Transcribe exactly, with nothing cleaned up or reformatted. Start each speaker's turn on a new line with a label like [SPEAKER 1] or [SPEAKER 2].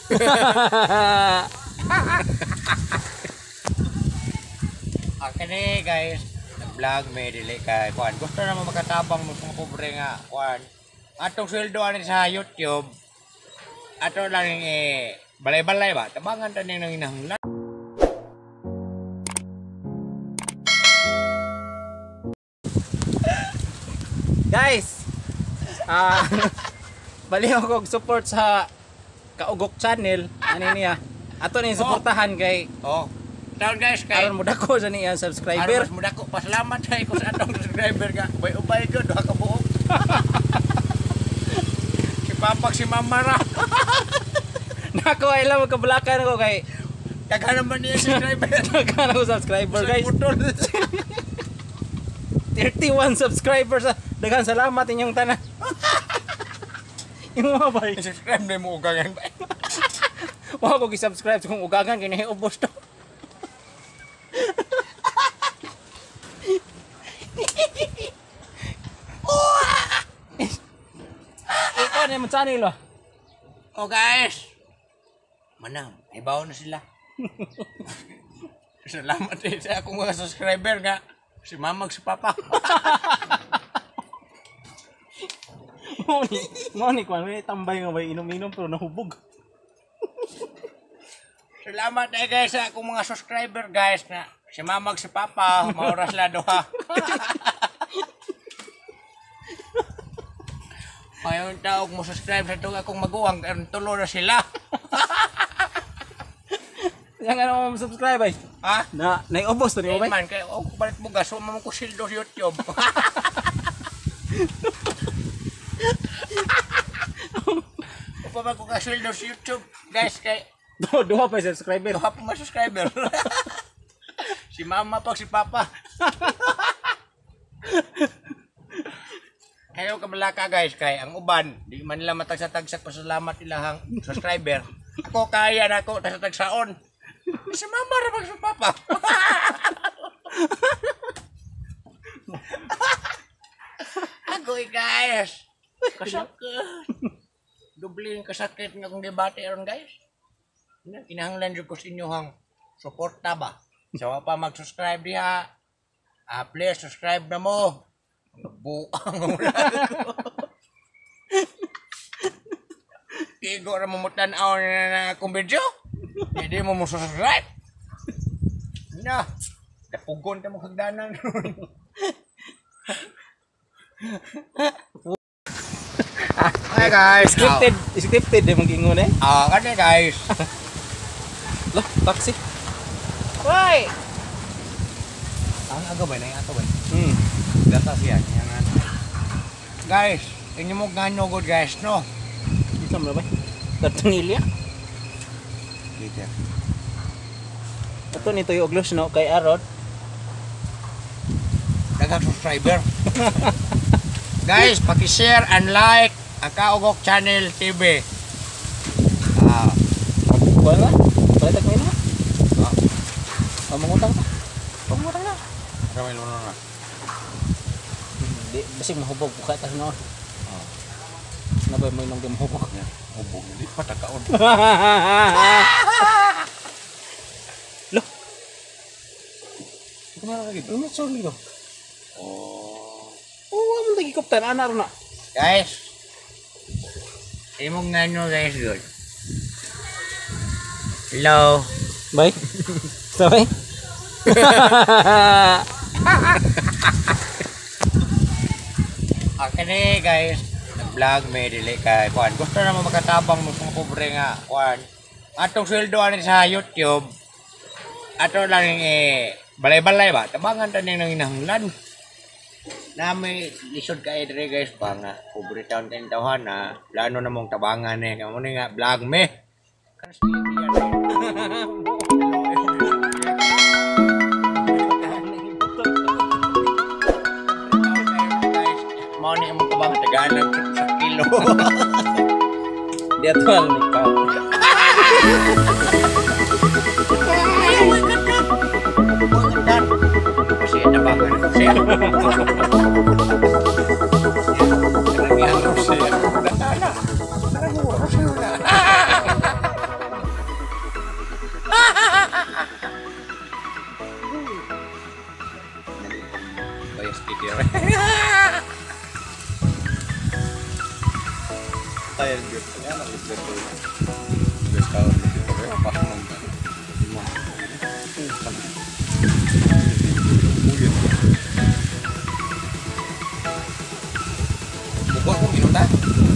[SPEAKER 1] Okay guys, nag-vlog may dili kay kuan. Gusto na mo makatabang mo mga pobre nga kuan. Atong sweldo ani sa YouTube. Ato lang eh balay-balay ba? Tabangan ta ning nanginahanglan.
[SPEAKER 2] Guys, ah uh, bali ako og support sa Kaugok channel ani niya. Ato ni suportahan kay
[SPEAKER 1] oh. Taon guys kay
[SPEAKER 2] aron mo dako sa niya subscriber.
[SPEAKER 1] Aron mo dako pasalamat kay ko sa atong subscriber nga. Ubay-ubay ko duha ka buok. Si Papak si Mama ra.
[SPEAKER 2] Nako ay lang magkabulakan ako kay
[SPEAKER 1] daghan naman niya subscriber.
[SPEAKER 2] Daghan ako subscriber guys. thirty-one subscribers. Daghan salamat inyong tanan. Yung mga bay.
[SPEAKER 1] Subscribe na mo ugagan ba?
[SPEAKER 2] Wala ko gi-subscribe kung ugagan kay nahiubos to. Ikaw na yung channel oh.
[SPEAKER 1] Oh guys. Manang, ibaw na sila. Salamat eh sa akong mga subscriber nga. Si Mamag si Papa.
[SPEAKER 2] Moni, moni kwan may tambay nga may inom-inom pero nahubog.
[SPEAKER 1] Salamat eh guys sa akong mga subscriber guys na si Mamag si Papa, maoras la duha. Mayon taog mo subscribe sa tong akong maguwang karon tulo na sila.
[SPEAKER 2] Yang ano mo subscribe ay?
[SPEAKER 1] Ha?
[SPEAKER 2] Na naiubos to ni mo
[SPEAKER 1] Hey,
[SPEAKER 2] bay?
[SPEAKER 1] man kay og balit mo gaso mo ko sildo sa YouTube. Upa ba ko ka sildo sa YouTube guys kay
[SPEAKER 2] Do duha pa subscriber.
[SPEAKER 1] duha pa mga subscriber. Si Mama pa si Papa. Hello kabalaka guys kay ang uban di man nila matagsa-tagsa pasalamat ilahang subscriber. Ako kaya na ako tagsa-tagsaon. Si Mama ra pag si Papa. Ako guys. Kasakit. Dubling kasakit nga kung debate aron guys. Kinahanglan jud ko sa inyohang suporta ba. Sa pa mag-subscribe diha. Ah, please subscribe na mo. Buang mo na. Igo ra mo mutan-aw na akong video. Hindi mo mo subscribe. Na. Kapugon ka mo hagdanan. Hi guys.
[SPEAKER 2] Scripted, scripted din mag-ingon eh.
[SPEAKER 1] Ah, kani guys.
[SPEAKER 2] Loh, taxi. Why?
[SPEAKER 1] Ang aga ba na ato ba?
[SPEAKER 2] Hmm.
[SPEAKER 1] Data siya yang ano. Guys, inyo mo gano good guys no.
[SPEAKER 2] Isa mo ba? Tatungilya.
[SPEAKER 1] Dito.
[SPEAKER 2] Ato nito yung oglos no kay Arod.
[SPEAKER 1] Daghang subscriber. Guys, paki-share and like ang Kaugok Channel T V. Ah,
[SPEAKER 2] Wala. Balik mo na.
[SPEAKER 1] ah,
[SPEAKER 2] Oh, mangutang ka. Mangutang na.
[SPEAKER 1] ramay mo na.
[SPEAKER 2] Di basig mahubog buka ta no.
[SPEAKER 1] Ah,
[SPEAKER 2] Nabay mo nang di mahubog.
[SPEAKER 1] ubog ni patakaon.
[SPEAKER 2] Loh.
[SPEAKER 1] Kumara lagi.
[SPEAKER 2] Ano sorry do?
[SPEAKER 1] Oh.
[SPEAKER 2] Oh, amo lagi koptan ana ro na.
[SPEAKER 1] Guys. Imong ngano guys good. Hello.
[SPEAKER 2] Bye. Sabay.
[SPEAKER 1] Okay guys, nag-vlog may dili kay kuan. Gusto na mo makatabang mo mga pobre nga kuan. Atong sweldo ani sa YouTube. Ato lang eh balay-balay ba? Tabangan ta ning nanginahanglan. Na may lisod kay dire guys pa nga pobre taon ten tawhan na plano na mong tabangan eh. Kamo ni nga vlog me. Mau ni mong tabangan tagaan sa kilo.
[SPEAKER 2] Dia tuan ni kau.
[SPEAKER 1] Kasi tabangan siya. Karamihan ko siya.
[SPEAKER 3] tayo gitu ya lagi gitu guys kalau gitu ya pas nonton mungkin
[SPEAKER 1] Bukan kok minum dah.